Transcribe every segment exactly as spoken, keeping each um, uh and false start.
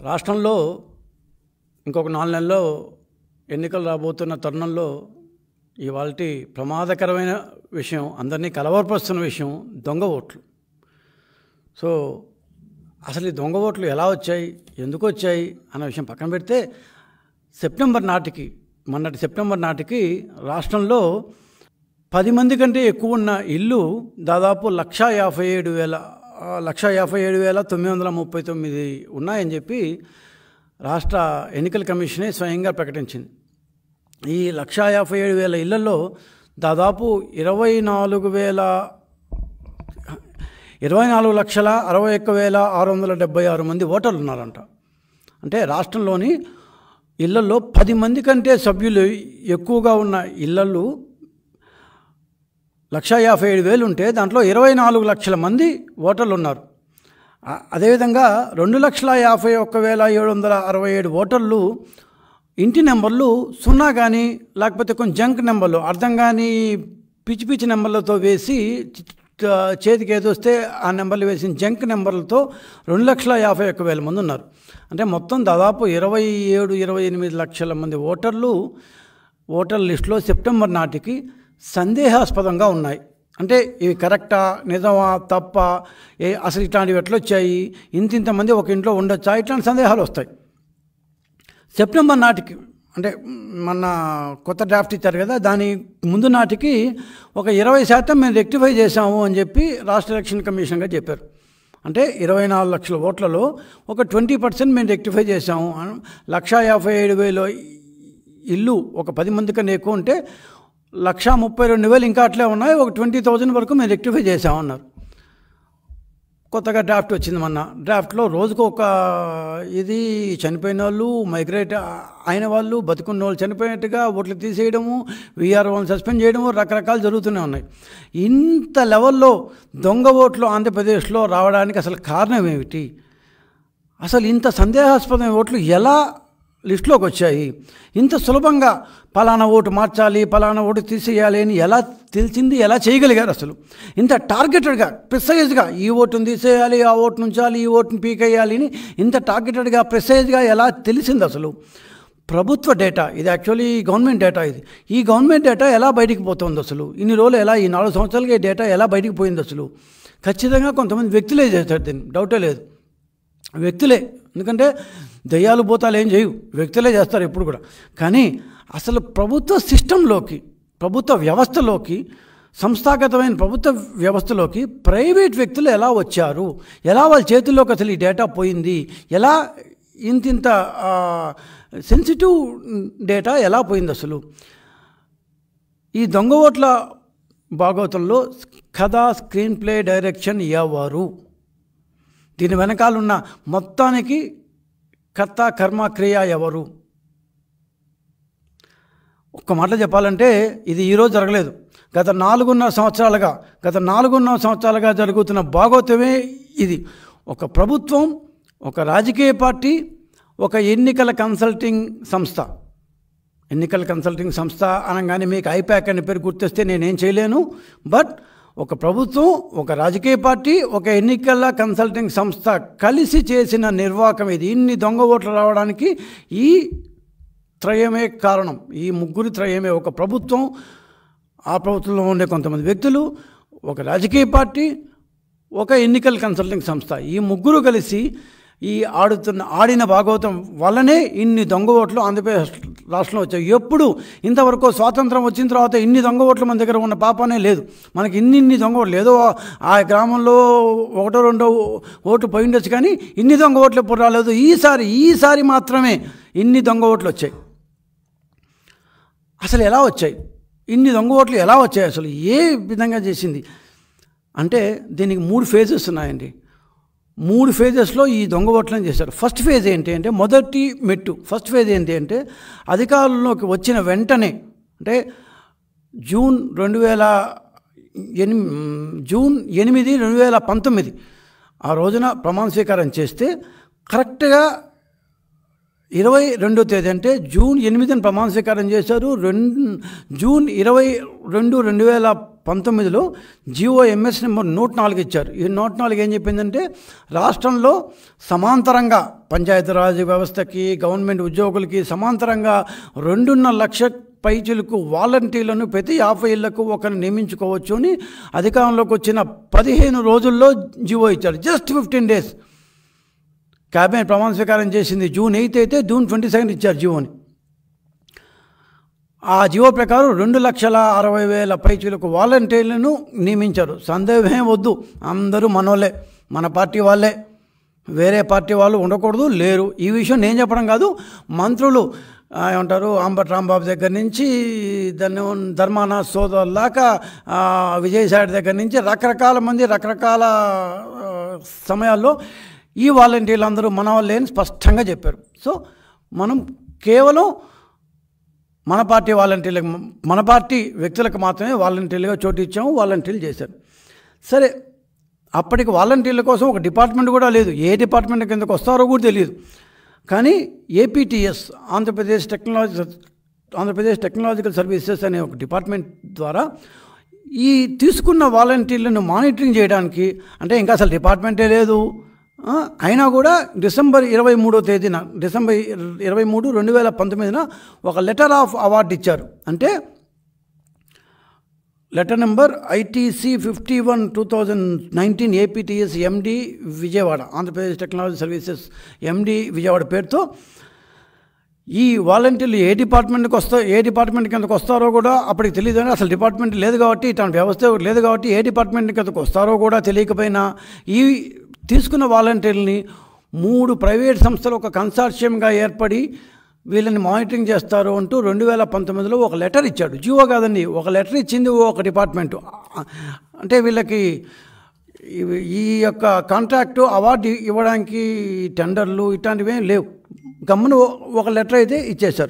రాష్ట్రంలో ఇంకొక నాలుగు నెలల్లో ఎన్నికలు రాబోతున్న తరుణంలో ఇవాల్టి ప్రమాదకరమైన విషయం, అందరినీ కలవరపరుస్తున్న విషయం దొంగ ఓట్లు. సో అసలు ఈ దొంగ ఓట్లు ఎలా వచ్చాయి, ఎందుకు వచ్చాయి అన్న విషయం పక్కన పెడితే, సెప్టెంబర్ నాటికి మొన్నటి సెప్టెంబర్ నాటికి రాష్ట్రంలో పది మంది కంటే ఎక్కువ ఉన్న ఇల్లు దాదాపు లక్ష యాభై ఏడు వేల లక్ష యాభై ఏడు వేల తొమ్మిది వందల ముప్పై తొమ్మిది ఉన్నాయని చెప్పి రాష్ట్ర ఎన్నికల కమిషనే స్వయంగా ప్రకటించింది. ఈ లక్ష యాభై ఏడు వేల ఇళ్లలో దాదాపు ఇరవై నాలుగు వేల ఇరవై నాలుగు లక్షల అరవై ఒక్క వేల ఆరు వందల డెబ్బై ఆరు మంది ఓటర్లు ఉన్నారంట. అంటే రాష్ట్రంలోని ఇళ్లలో పది మంది కంటే సభ్యులు ఎక్కువగా ఉన్న ఇళ్లలు లక్ష యాభై ఏడు వేలు ఉంటే దాంట్లో ఇరవై నాలుగు లక్షల మంది ఓటర్లు ఉన్నారు. అదేవిధంగా రెండు లక్షల యాభై ఒక్క వేల ఏడు వందల అరవై ఏడు ఓటర్లు ఇంటి నెంబర్లు సున్నా కానీ లేకపోతే కొంచెం జంక్ నెంబర్లు, అర్థం కానీ పిచ్చి పిచ్చి నెంబర్లతో వేసి చేతికి ఏదొస్తే ఆ నెంబర్లు వేసిన జంక్ నెంబర్లతో రెండు లక్షల యాభై ఒక్క వేల మంది ఉన్నారు. అంటే మొత్తం దాదాపు ఇరవై ఏడు ఇరవై ఎనిమిది లక్షల మంది ఓటర్లు ఓటర్ లిస్టులో సెప్టెంబర్ నాటికి సందేహాస్పదంగా ఉన్నాయి. అంటే ఇవి కరెక్టా, నిజమా, తప్ప, ఏ అసలు ఇట్లాంటివి ఎట్లొచ్చాయి, ఇంత ఇంతమంది ఒక ఇంట్లో ఉండొచ్చా, ఇట్లాంటి సందేహాలు వస్తాయి. సెప్టెంబర్ నాటికి అంటే మొన్న కొత్త డ్రాఫ్ట్ ఇచ్చారు కదా, దాని ముందు నాటికి ఒక ఇరవై శాతం మేము రెక్టిఫై చేశాము అని చెప్పి రాష్ట్ర ఎలక్షన్ కమిషన్గా చెప్పారు. అంటే ఇరవై నాలుగు లక్షల ఓట్లలో ఒక ట్వంటీ పర్సెంట్ మేము రెక్టిఫై చేశాము. లక్ష యాభై ఏడు వేలు ఇల్లు ఒక పది మంది కన్నా ఎక్కువ ఉంటే లక్ష ముప్పై రెండు వేలు ఇంకా అట్లే ఉన్నాయి, ఒక ట్వంటీ థౌజండ్ వరకు మేము రెక్టిఫై చేసామన్నారు. కొత్తగా డ్రాఫ్ట్ వచ్చింది మొన్న. డ్రాఫ్ట్లో రోజుకు ఒక ఇది చనిపోయిన వాళ్ళు, మైగ్రేట్ అయిన వాళ్ళు, బతుకున్న వాళ్ళు చనిపోయినట్టుగా ఓట్లు తీసేయడము, వీఆర్ వాళ్ళని సస్పెండ్ చేయడము, రకరకాలు జరుగుతూనే ఉన్నాయి. ఇంత లెవెల్లో దొంగ ఓట్లు ఆంధ్రప్రదేశ్లో రావడానికి అసలు కారణం ఏమిటి? అసలు ఇంత సందేహాస్పదమైన ఓట్లు ఎలా లిస్టులోకి వచ్చాయి? ఇంత సులభంగా పలానా ఓటు మార్చాలి, పలానా ఓటు తీసేయాలి అని ఎలా తెలిసింది, ఎలా చేయగలిగారు? అసలు ఇంత టార్గెటెడ్గా ప్రిసైజ్గా ఈ ఓటును తీసేయాలి, ఆ ఓటు ఉంచాలి, ఈ ఓటును పీకేయాలి అని ఇంత టార్గెటెడ్గా ప్రిసైజ్గా ఎలా తెలిసింది? అసలు ప్రభుత్వ డేటా ఇది, యాక్చువల్లీ గవర్నమెంట్ డేటా ఇది. ఈ గవర్నమెంట్ డేటా ఎలా బయటికి పోతుంది? అసలు ఇన్ని రోజులు ఎలా, ఈ నాలుగు సంవత్సరాలుగా ఈ డేటా ఎలా బయటికి పోయింది? అసలు ఖచ్చితంగా కొంతమంది వ్యక్తులే చేస్తారు దీన్ని, డౌటే లేదు. వ్యక్తులే, ఎందుకంటే దయ్యాలు భూతాలు ఏం చేయవు, వ్యక్తులే చేస్తారు ఎప్పుడు కూడా. కానీ అసలు ప్రభుత్వ సిస్టంలోకి, ప్రభుత్వ వ్యవస్థలోకి, సంస్థాగతమైన ప్రభుత్వ వ్యవస్థలోకి ప్రైవేట్ వ్యక్తులు ఎలా వచ్చారు, ఎలా వాళ్ళ చేతుల్లోకి అసలు ఈ డేటా పోయింది, ఎలా ఇంతింత సెన్సిటివ్ డేటా ఎలా పోయింది? అసలు ఈ దొంగ ఓట్ల భాగవతంలో కథ, స్క్రీన్ ప్లే, డైరెక్షన్ ఎవరు? దీని వెనకాలన్న మొత్తానికి కర్త, కర్మ, క్రియ ఎవరు? ఒక్క మాట చెప్పాలంటే ఇది ఈరోజు జరగలేదు. గత నాలుగున్నర సంవత్సరాలుగా గత నాలుగున్నర సంవత్సరాలుగా జరుగుతున్న భాగవతమే ఇది. ఒక ప్రభుత్వం, ఒక రాజకీయ పార్టీ, ఒక ఎన్నికల కన్సల్టింగ్ సంస్థ. ఎన్నికల కన్సల్టింగ్ సంస్థ అనగానే మీకు ఐప్యాక్ అనే పేరు గుర్తొస్తే నేనేం చేయలేను. బట్ ఒక ప్రభుత్వం, ఒక రాజకీయ పార్టీ, ఒక ఎన్నికల కన్సల్టింగ్ సంస్థ కలిసి చేసిన నిర్వాహకం ఇది. ఇన్ని దొంగ ఓట్లు రావడానికి ఈ త్రయమే కారణం. ఈ ముగ్గురు త్రయమే, ఒక ప్రభుత్వం, ఆ ప్రభుత్వంలో ఉండే కొంతమంది వ్యక్తులు, ఒక రాజకీయ పార్టీ, ఒక ఎన్నికల కన్సల్టింగ్ సంస్థ. ఈ ముగ్గురు కలిసి ఈ ఆడుతున్న ఆడిన భాగవతం వల్లనే ఇన్ని దొంగ ఓట్లు ఆంధ్రప్రదేశ్ రాష్ట్రంలో వచ్చాయి. ఎప్పుడు ఇంతవరకు స్వాతంత్రం వచ్చిన తర్వాత ఇన్ని దొంగ ఓట్లు మన దగ్గర ఉన్న పాపనే లేదు. మనకి ఇన్ని ఇన్ని దొంగ ఓట్లు ఏదో ఆ గ్రామంలో ఒకటో రెండో ఓట్లు పోయి ఉండొచ్చు, కానీ ఇన్ని దొంగ ఓట్లు ఎప్పుడు రాలేదు. ఈసారి ఈసారి మాత్రమే ఇన్ని దొంగ ఓట్లు వచ్చాయి. అసలు ఎలా వచ్చాయి ఇన్ని దొంగ ఓట్లు? ఎలా వచ్చాయి? అసలు ఏ విధంగా చేసింది అంటే దీనికి మూడు ఫేజెస్ ఉన్నాయండి. మూడు ఫేజెస్లో ఈ దొంగ ఓట్లను చేశారు. ఫస్ట్ ఫేజ్ ఏంటి అంటే, మొదటి మెట్టు ఫస్ట్ ఫేజ్ ఏంటి అంటే, అధికారంలోకి వచ్చిన వెంటనే అంటే జూన్ రెండు వేల ఎనిమి జూన్ ఎనిమిది రెండు వేల పంతొమ్మిది ఆ రోజున ప్రమాణ స్వీకారం చేస్తే కరెక్ట్గా ఇరవై రెండో తేదీ అంటే జూన్ ఎనిమిదిని ప్రమాణ స్వీకారం చేశారు. రెండు జూన్ ఇరవై రెండు రెండు వేల పంతొమ్మిదిలో జియో ఎంఎస్ నెంబర్ నూట నాలుగు ఇచ్చారు. ఈ నూట నాలుగు ఏం చెప్పిందంటే రాష్ట్రంలో సమాంతరంగా పంచాయతీరాజ్ వ్యవస్థకి గవర్నమెంట్ ఉద్యోగులకి సమాంతరంగా రెండున్నర లక్ష పైచులకు వాలంటీర్లను ప్రతి యాభై ఇళ్లకు ఒకరిని నియమించుకోవచ్చు అని అధికారంలోకి వచ్చిన పదిహేను రోజుల్లో జియో ఇచ్చారు. జస్ట్ ఫిఫ్టీన్ డేస్ క్యాబినెట్ ప్రమాణ స్వీకారం చేసింది జూన్ ఎయిత్ అయితే జూన్ ట్వంటీ సెకండ్ ఇచ్చారు జియోని. ఆ జియో ప్రకారం రెండు లక్షల అరవై వేల పైచులకు వాలంటీర్లను నియమించారు. సందేహమే వద్దు, అందరూ మనోళ్ళే, మన పార్టీ వాళ్ళే, వేరే పార్టీ వాళ్ళు ఉండకూడదు, లేరు. ఈ విషయం నేను చెప్పడం కాదు, మంత్రులు ఏమంటారు అంబటి రాంబాబు దగ్గర నుంచి దాన్ని ధర్మాన సోదరుల దాకా విజయసాయి దగ్గర నుంచి రకరకాల మంది రకరకాల సమయాల్లో ఈ వాలంటీర్లు అందరూ మన వాళ్ళే అని స్పష్టంగా చెప్పారు. సో మనం కేవలం మన పార్టీ వాలంటీర్లకు మన పార్టీ వ్యక్తులకు మాత్రమే వాలంటీర్లుగా చోటు ఇచ్చాము, వాలంటీర్లు చేశారు. సరే, అప్పటికి వాలంటీర్ల కోసం ఒక డిపార్ట్మెంట్ కూడా లేదు, ఏ డిపార్ట్మెంట్ కిందకు వస్తారో కూడా తెలియదు. కానీ APTS Andhra Pradesh technology Andhra Pradesh technological services అనే ఒక డిపార్ట్మెంట్ ద్వారా ఈ తీసుకున్న వాలంటీర్లను మానిటరింగ్ చేయడానికి, అంటే ఇంకా అసలు డిపార్ట్మెంటే లేదు అయినా కూడా డిసెంబర్ ఇరవై మూడో తేదీన డిసెంబర్ ఇరవై మూడు రెండు వేల పంతొమ్మిదిన ఒక లెటర్ ఆఫ్ అవార్డు ఇచ్చారు. అంటే letter number ITC fifty one two thousand nineteen APTS MD Vijayawada Andhra Pradesh technology services MD Vijayawada పేరుతో ఈ వాలంటీర్లు ఏ డిపార్ట్మెంట్కి వస్తా ఏ డిపార్ట్మెంట్ కిందకు వస్తారో కూడా అప్పటికి తెలియదు. అని అసలు డిపార్ట్మెంట్ లేదు కాబట్టి ఇట్లాంటి వ్యవస్థ లేదు కాబట్టి ఏ డిపార్ట్మెంట్ కిందకు వస్తారో కూడా తెలియకపోయినా ఈ తీసుకున్న వాలంటీర్లని మూడు ప్రైవేట్ సంస్థలు ఒక కన్సార్షియంగా ఏర్పడి వీళ్ళని మానిటరింగ్ చేస్తారు అంటూ రెండు వేల పంతొమ్మిదిలో ఒక లెటర్ ఇచ్చాడు. జియో కాదండి, ఒక లెటర్ ఇచ్చింది ఒక డిపార్ట్మెంటు. అంటే వీళ్ళకి ఈ యొక్క కాంట్రాక్టు అవార్డు ఇవ్వడానికి టెండర్లు ఇట్లాంటివి ఏం లేవు, గమ్మున ఒక లెటర్ అయితే ఇచ్చేశారు.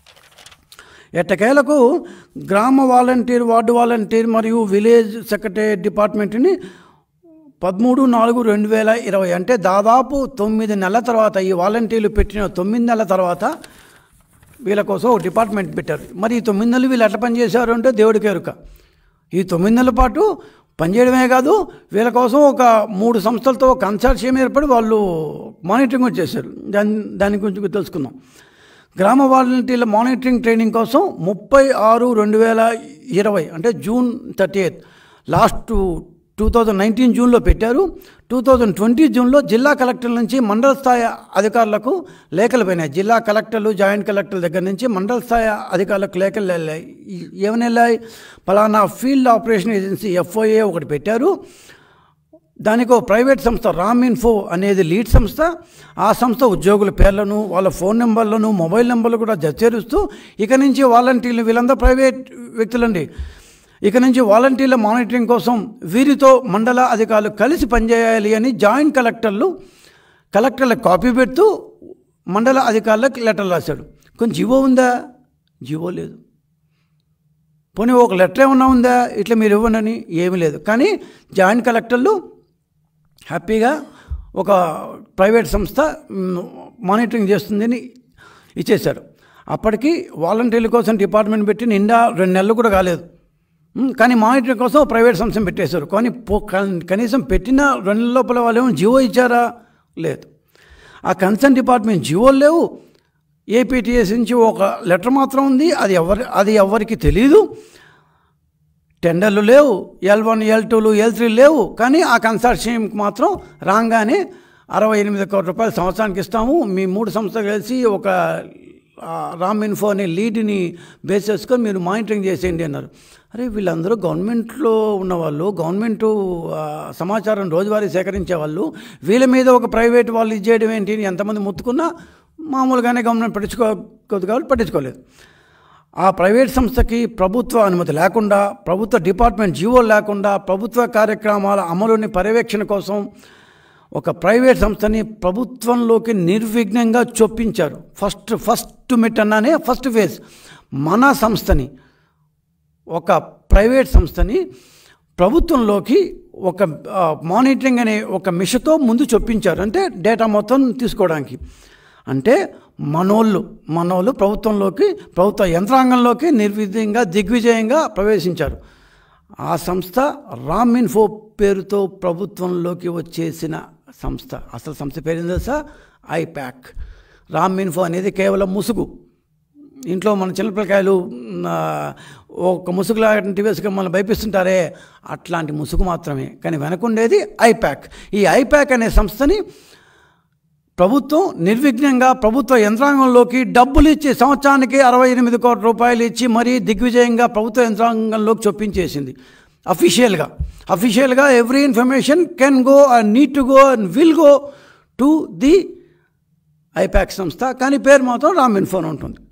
ఎట్టకేలకు గ్రామ వాలంటీర్, వార్డు వాలంటీర్ మరియు విలేజ్ సెక్రటరీ డిపార్ట్మెంట్ని పదమూడు నాలుగు రెండు వేల ఇరవై అంటే దాదాపు తొమ్మిది నెలల తర్వాత ఈ వాలంటీర్లు పెట్టిన తొమ్మిది నెలల తర్వాత వీళ్ళ కోసం ఒక డిపార్ట్మెంట్ పెట్టారు. మరి ఈ తొమ్మిది నెలలు వీళ్ళు ఎట్లా పనిచేశారు అంటే దేవుడికి ఎరుక. ఈ తొమ్మిది నెలల పాటు పనిచేయడమే కాదు, వీళ్ళ కోసం ఒక మూడు సంస్థలతో ఒక కన్సార్షియం ఏర్పడి వాళ్ళు మానిటరింగ్ చేశారు. దాని దాని గురించి తెలుసుకుందాం. గ్రామ వాలంటీర్ల మానిటరింగ్ ట్రైనింగ్ కోసం ముప్పై ఆరు రెండు వేల ఇరవై అంటే June thirty eighth last two thousand nineteen జూన్లో పెట్టారు. టూ థౌజండ్ ట్వంటీ జూన్లో జిల్లా కలెక్టర్ల నుంచి మండల స్థాయి అధికారులకు లేఖలు పోయినాయి. జిల్లా కలెక్టర్లు, జాయింట్ కలెక్టర్ల దగ్గర నుంచి మండల స్థాయి అధికారులకు లేఖలు వెళ్ళాయి. ఏమని వెళ్ళాయి? ఫలానా ఫీల్డ్ ఆపరేషన్ ఏజెన్సీ ఎఫ్ఓఏ ఒకటి పెట్టారు, దానికి ఒక ప్రైవేట్ సంస్థ రామ్ ఇన్ఫో అనేది లీడ్ సంస్థ, ఆ సంస్థ ఉద్యోగుల పేర్లను, వాళ్ళ ఫోన్ నెంబర్లను, మొబైల్ నెంబర్లు కూడా జతచేరుస్తూ ఇక నుంచి వాలంటీర్లు వీళ్ళందరూ ప్రైవేట్ వ్యక్తులండి, ఇక నుంచి వాలంటీర్ల మానిటరింగ్ కోసం వీరితో మండల అధికారులు కలిసి పనిచేయాలి అని జాయింట్ కలెక్టర్లు కలెక్టర్లకు కాపీ పెడుతూ మండల అధికారులకు లెటర్లు రాశాడు. కొంచెం జివో ఉందా? జివో లేదు. పోనీ ఒక లెటర్ ఏమన్నా ఉందా ఇట్లా మీరు ఇవ్వండి? ఏమీ లేదు. కానీ జాయింట్ కలెక్టర్లు హ్యాపీగా ఒక ప్రైవేట్ సంస్థ మానిటరింగ్ చేస్తుందని ఇచ్చేశారు. అప్పటికి వాలంటీర్ల కోసం డిపార్ట్మెంట్ పెట్టి నిండా రెండు నెలలు కూడా కాలేదు. కానీ మానిటరింగ్ కోసం ప్రైవేట్ సంస్థను పెట్టేశారు. కానీ కనీసం పెట్టిన రెండు నెలల లోపల వాళ్ళు ఏమో జియో ఇచ్చారా? లేదు. ఆ కన్సర్న్ డిపార్ట్మెంట్ జియోలు లేవు, ఏపీటీఎస్ నుంచి ఒక లెటర్ మాత్రం ఉంది, అది ఎవరి అది ఎవరికి తెలీదు. టెండర్లు లేవు, ఎల్ వన్ ఎల్ టూలు ఎల్ త్రీ లేవు. కానీ ఆ కన్సార్షియంకి మాత్రం రాగానే అరవై ఎనిమిది కోట్ల రూపాయలు సంవత్సరానికి ఇస్తాము, మీ మూడు సంస్థలు కలిసి ఒక రామ్ ఇన్ఫో అనే లీడ్ని బేస్ చేసుకొని మీరు మానిటరింగ్ చేసేయండి అన్నారు. అరే వీళ్ళందరూ గవర్నమెంట్లో ఉన్నవాళ్ళు, గవర్నమెంటు సమాచారం రోజువారీ సేకరించే వాళ్ళు, వీళ్ళ మీద ఒక ప్రైవేట్ వాళ్ళు ఇచ్చేయడం ఏంటి? ఎంతమంది ముత్తుకున్నా మామూలుగానే గవర్నమెంట్ పట్టించుకోదు కాబట్టి పట్టించుకోలేదు. ఆ ప్రైవేట్ సంస్థకి ప్రభుత్వ అనుమతి లేకుండా, ప్రభుత్వ డిపార్ట్మెంట్ జీవో లేకుండా ప్రభుత్వ కార్యక్రమాల అమలుని పర్యవేక్షణ కోసం ఒక ప్రైవేట్ సంస్థని ప్రభుత్వంలోకి నిర్విఘ్నంగా చొప్పించారు. ఫస్ట్ ఫస్ట్ మిట్ అన్నానే ఫస్ట్ ఫేజ్ మన సంస్థని, ఒక ప్రైవేట్ సంస్థని ప్రభుత్వంలోకి ఒక మానిటరింగ్ అనే ఒక మిషతో ముందు చొప్పించారు. అంటే డేటా మొత్తం తీసుకోవడానికి. అంటే మనోళ్ళు మనోళ్ళు ప్రభుత్వంలోకి, ప్రభుత్వ యంత్రాంగంలోకి నిర్విఘ్నంగా దిగ్విజయంగా ప్రవేశించారు. ఆ సంస్థ రామ్ ఇన్ఫో పేరుతో ప్రభుత్వంలోకి వచ్చేసిన సంస్థ. అసలు సంస్థ పేరు ఏందో తెలుసా? ఐప్యాక్. రామ్ ఇన్ఫో అనేది కేవలం ముసుగు. ఇంట్లో మన చిన్నపిల్లకాయలు ఒక ముసుగు లాంటి వేసుకొని మనం భయపిస్తుంటారే, అట్లాంటి ముసుగు మాత్రమే. కానీ వెనకుండేది ఐప్యాక్. ఈ ఐప్యాక్ అనే సంస్థని ప్రభుత్వం నిర్విఘ్నంగా ప్రభుత్వ యంత్రాంగంలోకి డబ్బులు ఇచ్చి సంవత్సరానికి అరవై ఎనిమిది కోట్ల రూపాయలు ఇచ్చి మరీ దిగ్విజయంగా ప్రభుత్వ యంత్రాంగంలోకి చొప్పించేసింది. అఫీషియల్గా అఫీషియల్గా every information can go and need to go and will go to the IPAC సంస్థ. కానీ పేరు మాత్రం రామ్ ఇన్ఫోన్ ఉంటుంది.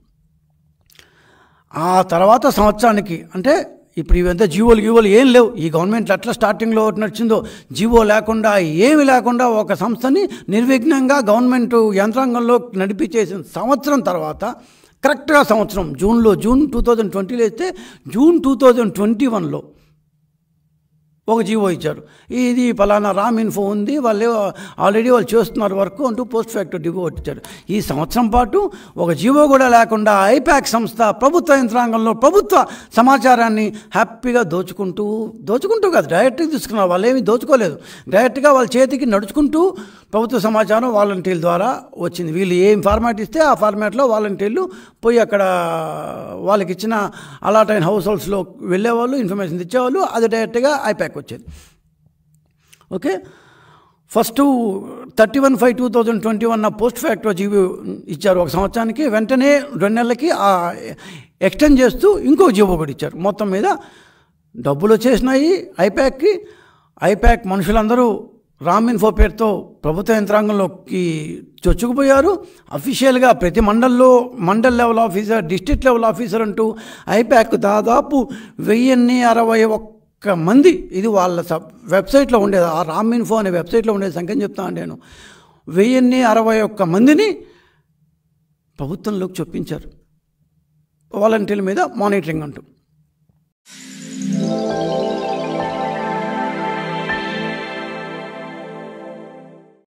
ఆ తర్వాత సంవత్సరానికి, అంటే ఇప్పుడు ఇవంతా జీవోలు గీవోలు ఏం లేవు. ఈ గవర్నమెంట్ అట్లా స్టార్టింగ్లో నడిచిందో జీవో లేకుండా ఏమి లేకుండా ఒక సంస్థని నిర్విఘ్నంగా గవర్నమెంట్ యంత్రాంగంలో నడిపించేసిన సంవత్సరం తర్వాత, కరెక్ట్గా సంవత్సరం జూన్లో జూన్ టూ థౌజండ్ ట్వంటీలో అయితే జూన్ టూ థౌజండ్ ట్వంటీ వన్లో ఒక జీవో ఇచ్చారు. ఇది ఫలానా రామ్ ఇన్ఫో ఉంది, వాళ్ళు ఆల్రెడీ వాళ్ళు చేస్తున్నారు వర్క్ అంటూ పోస్ట్ ఫ్యాక్టర్ జీవో ఇచ్చారు. ఈ సంవత్సరం పాటు ఒక జీవో కూడా లేకుండా ఐప్యాక్ సంస్థ ప్రభుత్వ యంత్రాంగంలో ప్రభుత్వ సమాచారాన్ని హ్యాపీగా దోచుకుంటూ దోచుకుంటూ కాదు, డైరెక్ట్గా తీసుకున్నారు. వాళ్ళు ఏమీ దోచుకోలేదు, డైరెక్ట్గా వాళ్ళ చేతికి నడుచుకుంటూ ప్రభుత్వ సమాచారం వాలంటీర్ల ద్వారా వచ్చింది. వీళ్ళు ఏం ఫార్మాట్ ఇస్తే ఆ ఫార్మాట్లో వాలంటీర్లు పోయి అక్కడ వాళ్ళకి ఇచ్చిన అలాట్ అయిన హౌస్ హోల్డ్స్లో వెళ్ళేవాళ్ళు, ఇన్ఫర్మేషన్ ఇచ్చేవాళ్ళు. అది డైరెక్ట్గా ఐప్యాక్ వచ్చేది. Okay, first thirty one five two thousand twenty one post factor GO ఇచ్చారు ఒక సంవత్సరానికి. వెంటనే రెండు నెలలకి ఎక్స్టెండ్ చేస్తూ ఇంకో జీవో కూడా ఇచ్చారు. మొత్తం మీద డబ్బులు వచ్చేసినాయి ఐప్యాక్కి. ఐప్యాక్ మనుషులందరూ రామ్ ఇన్ఫో పేరుతో ప్రభుత్వ యంత్రాంగంలోకి చొచ్చుకుపోయారు. అఫీషియల్గా ప్రతి మండల్లో mandal level officer, district level officer అంటూ ఐప్యాక్ దాదాపు వెయ్యిన్ని అరవై ఒక్క మంది, ఇది వాళ్ళ సబ్ వెబ్సైట్లో ఉండేది, ఆ రామ్ ఇన్ఫో అనే వెబ్సైట్లో ఉండేది సంఖ్యని చెప్తాను నేను. వెయ్యిన్ని అరవై ఒక్క మందిని ప్రభుత్వంలోకి చొప్పించారు వాలంటీర్ల మీద మానిటరింగ్ అంటూ.